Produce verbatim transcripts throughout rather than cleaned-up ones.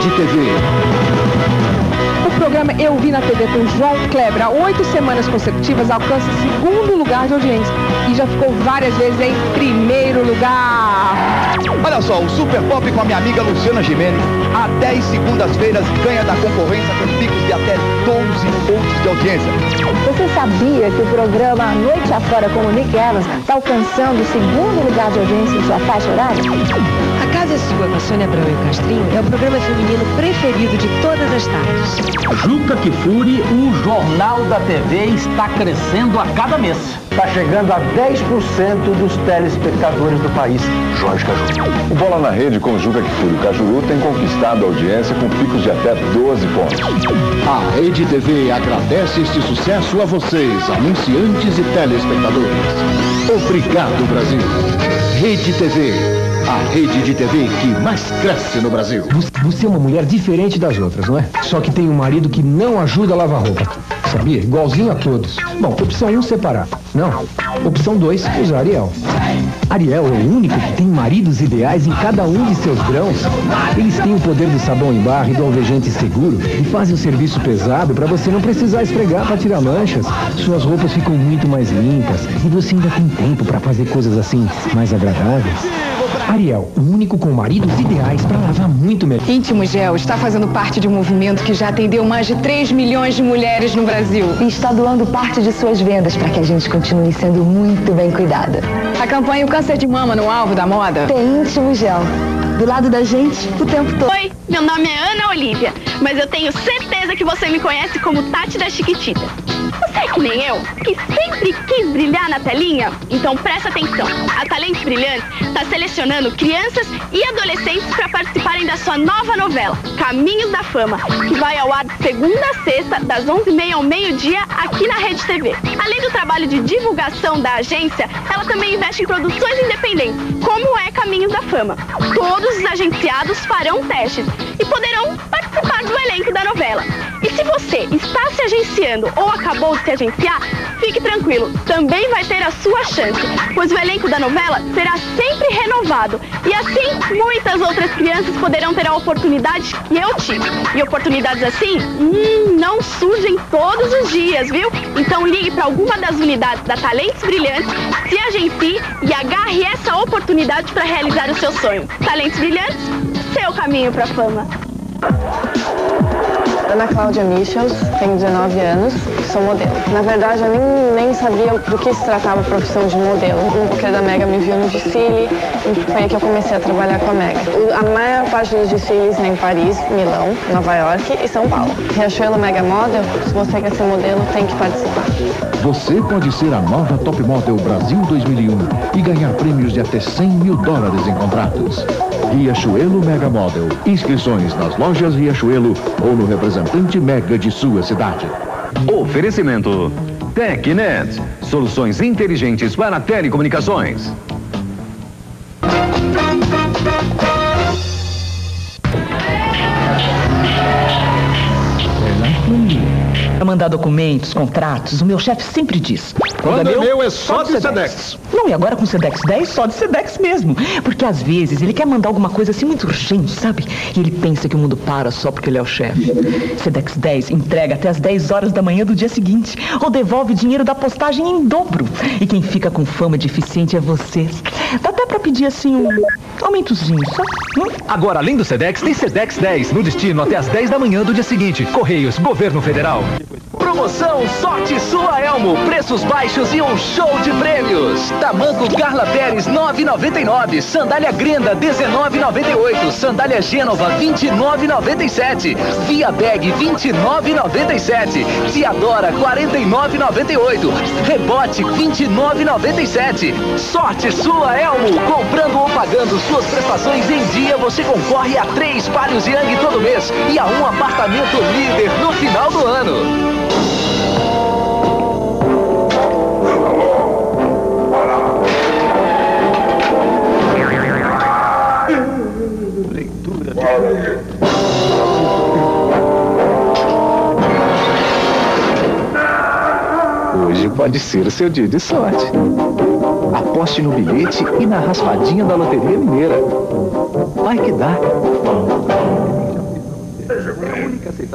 Rede T V. O programa Eu Vi na T V com João Kleber, há oito semanas consecutivas, alcança segundo lugar de audiência e já ficou várias vezes em primeiro lugar. Olha só, o Super Pop com a minha amiga Luciana Gimenez, há dez segundas-feiras ganha da concorrência com picos de até doze pontos de audiência. Você sabia que o programa A Noite Afora com o Nick Evans está alcançando o segundo lugar de audiência em sua faixa horária? A Casa é Sua, com a Sônia Abrão e o Castrinho, é o programa feminino preferido de todas as tardes. Juca Kfouri, o Jornal da T V está crescendo a cada mês. Está chegando a dez por cento dos telespectadores do país. Jorge Cajuru. O Bola na Rede com Juca Kfouri, o Cajuru, tem conquistado a audiência com picos de até doze pontos. A Rede T V agradece este sucesso a vocês, anunciantes e telespectadores. Obrigado, Brasil. Rede T V, a rede de T V que mais cresce no Brasil. Você é uma mulher diferente das outras, não é? Só que tem um marido que não ajuda a lavar roupa. Sabia? Igualzinho a todos. Bom, opção um, separar. Não. Opção dois, usar Ariel. Ariel é o único que tem maridos ideais em cada um de seus grãos. Eles têm o poder do sabão em barra e do alvejante seguro e fazem o serviço pesado para você não precisar esfregar para tirar manchas. Suas roupas ficam muito mais limpas e você ainda tem tempo para fazer coisas assim mais agradáveis. Ariel, o único com maridos ideais para lavar muito melhor. Íntimo Gel está fazendo parte de um movimento que já atendeu mais de três milhões de mulheres no Brasil. E está doando parte de suas vendas para que a gente continue sendo muito bem cuidada. A campanha O Câncer de Mama no Alvo da Moda tem Íntimo Gel. Do lado da gente, o tempo todo. Oi, meu nome é Ana Olivia, mas eu tenho certeza que você me conhece como Tati da Chiquitita. Você é que nem eu, que sempre quis brilhar na telinha? Então presta atenção. A Talentos Brilhantes está selecionando crianças e adolescentes para participarem da sua nova novela, Caminhos da Fama, que vai ao ar de segunda a sexta, das onze e meia ao meio-dia, aqui na Rede T V. Além do trabalho de divulgação da agência, ela também investe em produções independentes, como é Caminhos da Fama. Todos os agenciados farão testes e poderão participar do elenco da novela. E se você está se agenciando ou acabou de se agenciar, fique tranquilo, também vai ter a sua chance, pois o elenco da novela será sempre renovado. E assim, muitas outras crianças poderão ter a oportunidade que eu tive. E oportunidades assim, hum, não surgem todos os dias, viu? Então ligue para alguma das unidades da Talentos Brilhantes, se agencie e agarre essa oportunidade para realizar o seu sonho. Talentos Brilhantes, seu caminho para a fama. Ana Cláudia Michels, tenho dezenove anos, sou modelo. Na verdade, eu nem, nem sabia do que se tratava a profissão de modelo. Um porque da Mega me viu no desfile e foi aí que eu comecei a trabalhar com a Mega. A maior parte dos desfiles é em Paris, Milão, Nova York e São Paulo. Riachuelo Mega Model, se você quer ser modelo, tem que participar. Você pode ser a nova Top Model Brasil dois mil e um e ganhar prêmios de até cem mil dólares em contratos. Riachuelo Mega Model. Inscrições nas lojas Riachuelo ou no representante Mega de sua cidade. Oferecimento TecNet. Soluções inteligentes para telecomunicações. Para mandar documentos, contratos, o meu chefe sempre diz: quando é meu é só de Sedex. Não, e agora com Sedex dez, só de Sedex mesmo. Porque às vezes ele quer mandar alguma coisa assim muito urgente, sabe? E ele pensa que o mundo para só porque ele é o chefe. Sedex dez entrega até as dez horas da manhã do dia seguinte, ou devolve o dinheiro da postagem em dobro. E quem fica com fama de eficiente é você. Dá até pra pedir assim um aumentozinho, sabe? Hum? Agora, além do Sedex, tem Sedex dez no destino até as dez da manhã do dia seguinte. Correios, Governo Federal. Promoção Sorte Sua Elmo, preços baixos e um show de prêmios. Tamanco Carla Pérez nove e noventa e nove, sandália Grenda dezenove e noventa e oito, sandália Gênova vinte e nove e noventa e sete, Via Bag vinte e nove e noventa e sete, Diadora quarenta e nove e noventa e oito, Rebote vinte e nove e noventa e sete. Sorte Sua Elmo, comprando ou pagando suas prestações em dia, você concorre a três palhos Yang todo mês e a um apartamento líder no final do ano. Hoje pode ser o seu dia de sorte. Aposte no bilhete e na raspadinha da Loteria Mineira. Vai que dá. aceitar.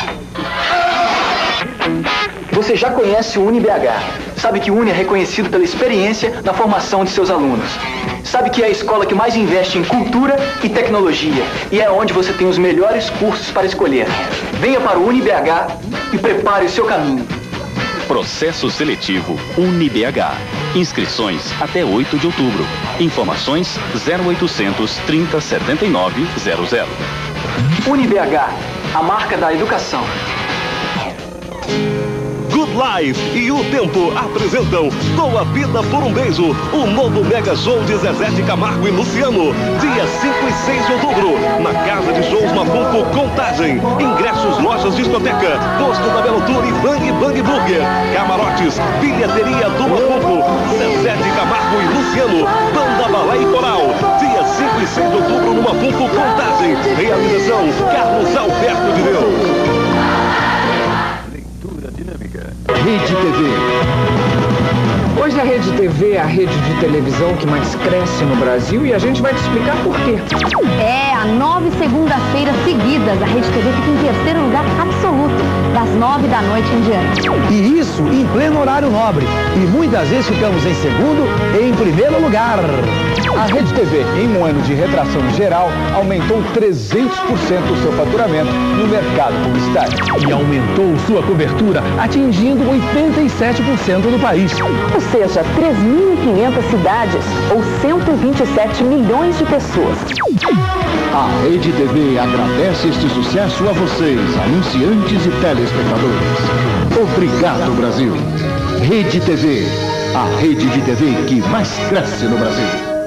Você já conhece o UniBH. Sabe que o Uni é reconhecido pela experiência na formação de seus alunos. Sabe que é a escola que mais investe em cultura e tecnologia. E é onde você tem os melhores cursos para escolher. Venha para o UniBH e prepare o seu caminho. Processo seletivo UniBH. Inscrições até oito de outubro. Informações zero oitocentos, trinta, setenta e nove, zero zero. UniBH, a marca da educação. Good Life e O Tempo apresentam Dou a Vida por um Beijo, o novo mega show de Zezé de Camargo e Luciano, dia cinco e seis de outubro, na Casa de Shows Mapuco Contagem. Ingressos, lojas, discoteca, posto da Belotur e Bang Bang Burger. Camarotes, bilheteria do Mapuco, Zezé de Camargo e Luciano, Banda Balé e Coral, dia cinco e seis de outubro no Mapuco Contagem. Realização, Carlos Alberto de Deus. Rede T V. Hoje a Rede T V é a rede de televisão que mais cresce no Brasil e a gente vai te explicar por quê. É, há nove segundas-feiras seguidas, a Rede T V fica em terceiro lugar absoluto, das nove da noite em diante. E isso em pleno horário nobre. E muitas vezes ficamos em segundo e em primeiro lugar. A Rede T V, em um ano de retração geral, aumentou trezentos por cento o seu faturamento no mercado publicitário. E aumentou sua cobertura, atingindo oitenta e sete por cento do país. Ou seja, três mil e quinhentas cidades, ou cento e vinte e sete milhões de pessoas. A Rede T V agradece este sucesso a vocês, anunciantes e telespectadores. Obrigado, Brasil. Rede T V, a rede de T V que mais cresce no Brasil.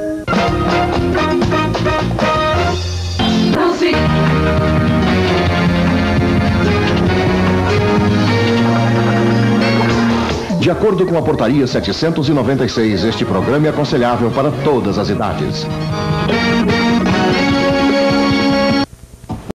De acordo com a portaria setecentos e noventa e seis, este programa é aconselhável para todas as idades.